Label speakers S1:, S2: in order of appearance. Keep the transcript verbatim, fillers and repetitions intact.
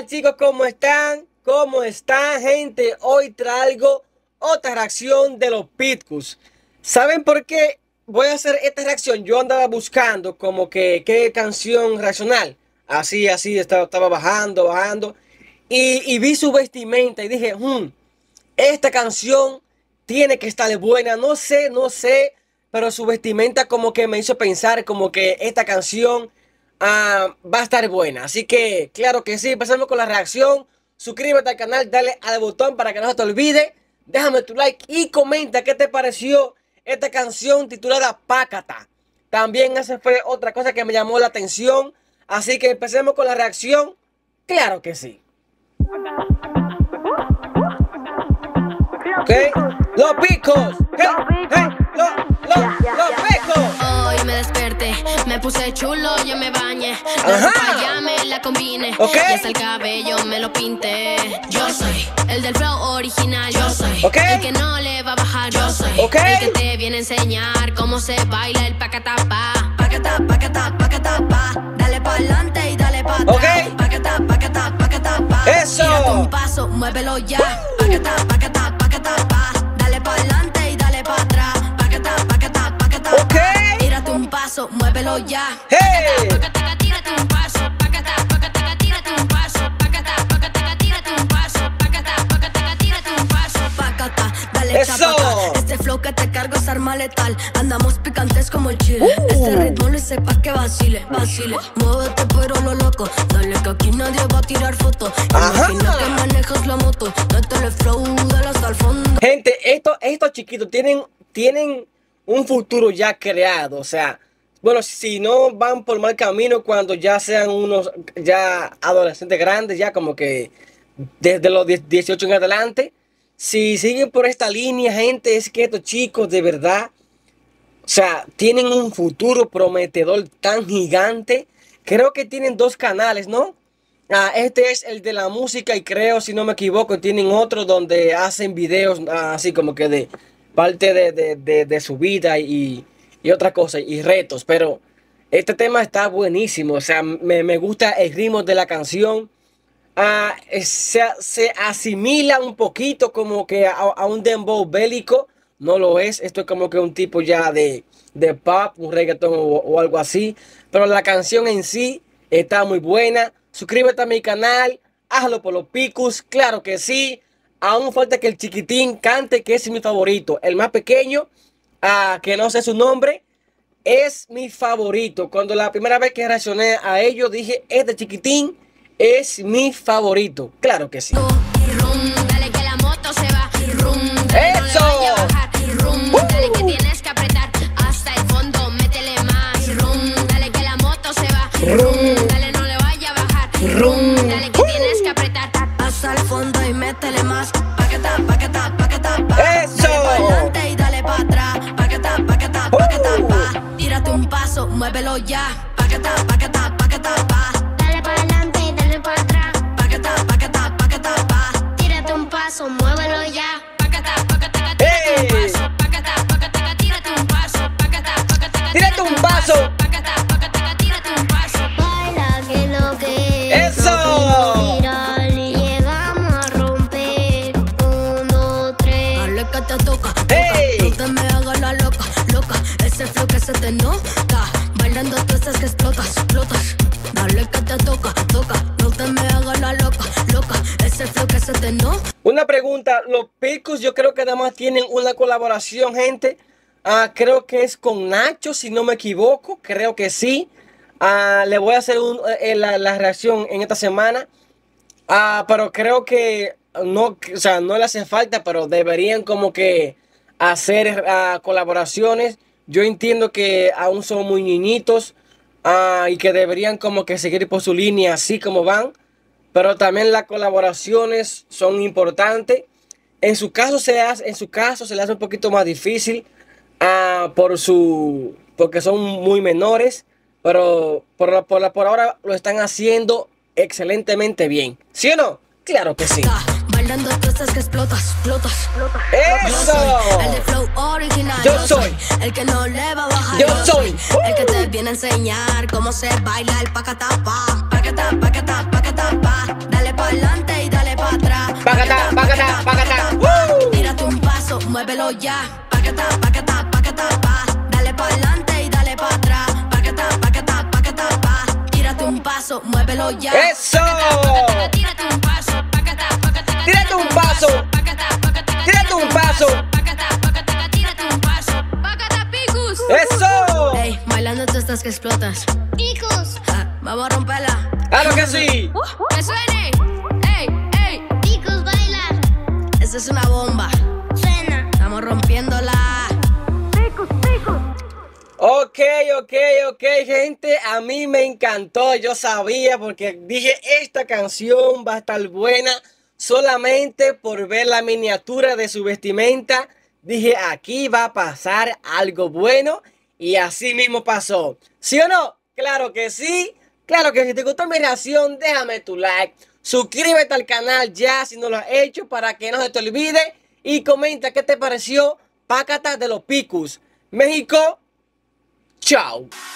S1: tal, chicos? ¿Cómo están? ¿Cómo están, gente? Hoy traigo otra reacción de los Pitcus. ¿Saben por qué voy a hacer esta reacción? Yo andaba buscando como que qué canción reaccionar. Así, así, estaba, estaba bajando, bajando. Y, y vi su vestimenta y dije, hmm, esta canción tiene que estar buena. No sé, no sé, pero su vestimenta como que me hizo pensar como que esta canción uh, va a estar buena. Así que, claro que sí, empezamos con la reacción. Suscríbete al canal, dale al botón para que no se te olvide. Déjame tu like y comenta qué te pareció esta canción titulada Pácata. También esa fue otra cosa que me llamó la atención. Así que empecemos con la reacción. Claro que sí. Ok, los Pitcus. Hey, hey, los, los, los Pitcus.
S2: Hoy me desperté, me puse chulo, yo me bañé. La ropa ya me la combine.
S1: Okay.
S2: Y hasta el cabello me lo pinté. Yo soy el del flow original. Yo soy
S1: okay.
S2: el que no le va a bajar. Yo soy
S1: okay.
S2: el que te viene a enseñar cómo se baila el pacatapá. Pacata, pacata, pacatapá. Dale pa' adelante y dale pa' atrás.
S1: Okay.
S2: Pacata, pacata, pacatapá.
S1: Eso.
S2: Tírate un paso, muévelo ya. Pacata, pacata, pacatapá. Dale pa' adelante y dale pa' atrás. Pacata, pacata, pacatapá.
S1: Okay.
S2: Tírate un paso, muévelo ya.
S1: Hey.
S2: Pacata, tírate un paso. Pacata, pacata, tírate un paso. Pacata, pacata, tírate un paso. Pacata, pacata, tírate un paso. Pacata, dale chapata. Este flow que te cargo es arma letal. Andamos picantes como el chile.
S1: Uh.
S2: Este ritmo lo hice pa' que vacile, vacile. Muévete pero lo loco. Dale que aquí nadie va a tirar fotos. Imagina que manejas la moto. Métele flow, dale hasta el fondo.
S1: Gente, estos, estos chiquitos tienen, tienen un futuro ya creado. O sea, bueno, si no van por mal camino cuando ya sean unos ya adolescentes grandes, ya como que desde los dieciocho en adelante. Si siguen por esta línea, gente, es que estos chicos de verdad, o sea, tienen un futuro prometedor tan gigante. Creo que tienen dos canales, ¿no? Ah, este es el de la música y creo, si no me equivoco, tienen otro donde hacen videos ah, así como que de parte de, de, de, de su vida y, y otra cosa y retos. Pero este tema está buenísimo, o sea, me, me gusta el ritmo de la canción. Ah, se, se asimila un poquito como que a, a un dembow bélico. No lo es, esto es como que un tipo ya de, de pop, un reggaetón o, o algo así. Pero la canción en sí está muy buena. Suscríbete a mi canal, hazlo por los Pitcus, claro que sí. Aún falta que el chiquitín cante, que es mi favorito. El más pequeño, uh, que no sé su nombre, es mi favorito. Cuando la primera vez que reaccioné a ellos dije, este chiquitín es mi favorito. Claro que sí.
S2: Dale que la moto se va.
S1: ¡Eso!
S2: Dale que tienes que apretar hasta el fondo, métele más. Dale que la moto se va. Dale, no le vaya a bajar. Dale que tienes que apretar hasta el fondo y métele más. Paqueta, paqueta, paqueta, pa.
S1: ¡Eso!
S2: Dale pa' adelante y dale pa' atrás. Paqueta, paqueta, paqueta, pa. Tírate un paso, muévelo ya. Paqueta, paqueta, paqueta, pa. Dale pa' adelante y dale pa' atrás. Paqueta, paqueta, paqueta, pa. Tírate un paso, muévelo ya. Paqueta, paqueta, tírate un paso. Paqueta, paqueta, tírate un paso. Paqueta, paqueta,
S1: ¡Tírate un paso!
S2: Paqueta, paqueta, tírate un paso. Baila que lo que
S1: ¡Eso!
S2: viral y llegamos a romper. Uno, tres. Dale que te toca, toca.
S1: ¡Hey!
S2: No te me hagas la loca, loca. Ese flow que se te nota. Bailando tú estás que explotas, explotas. Dale que te toca, toca. No te me hagas la loca, loca. Ese flow que se te nota.
S1: Una pregunta, los Pitcus yo creo que además tienen una colaboración, gente. Ah, creo que es con Nacho, si no me equivoco. Creo que sí. Ah, le voy a hacer un, eh, la, la reacción en esta semana. Ah, pero creo que no, o sea, no le hace falta, pero deberían como que hacer ah, colaboraciones. Yo entiendo que aún son muy niñitos ah, y que deberían como que seguir por su línea así como van. Pero también las colaboraciones son importantes. En su caso se le hace, en su caso se le hace un poquito más difícil uh, por su, porque son muy menores. Pero por, por, por ahora lo están haciendo excelentemente bien. ¿Sí o no? Claro que sí.
S2: Bailando tú estás que explotas, explotas, explotas.
S1: ¡Eso!
S2: El de flow original.
S1: Yo soy
S2: el que no le va a bajar.
S1: Yo soy
S2: el que te viene a enseñar cómo se baila el pacatapa. Pacata, pacata, pacatapa. Dale muévelo ya. Paqueta, paqueta, paqueta, pa. Dale pa' adelante y dale pa' atrás. Paqueta, paqueta, paqueta, pa. Tírate un paso, muévelo ya.
S1: ¡Eso!
S2: Tírate un paso. Paqueta, paqueta,
S1: ¡Tírate un paso!
S2: paqueta, paqueta,
S1: ¡Tírate un paso!
S2: paqueta, paqueta, tírate un paso. Paqueta, picus.
S1: ¡Eso!
S2: Ey, bailando tú estás que explotas. Picus. Ja, vamos a romperla.
S1: ¡Claro que sí!
S2: ¡Que suene! ¡Ey, ey! Picus baila. Esta es una bomba. Suena. Estamos rompiéndola. Picus, picus.
S1: Ok, ok, ok, gente, a mí me encantó, yo sabía porque dije esta canción va a estar buena solamente por ver la miniatura de su vestimenta. Dije aquí va a pasar algo bueno y así mismo pasó. ¿Sí o no? Claro que sí, claro que si te gustó mi reacción déjame tu like, suscríbete al canal ya si no lo has hecho para que no se te olvide y comenta qué te pareció Pácata de los Picus. México. Chao.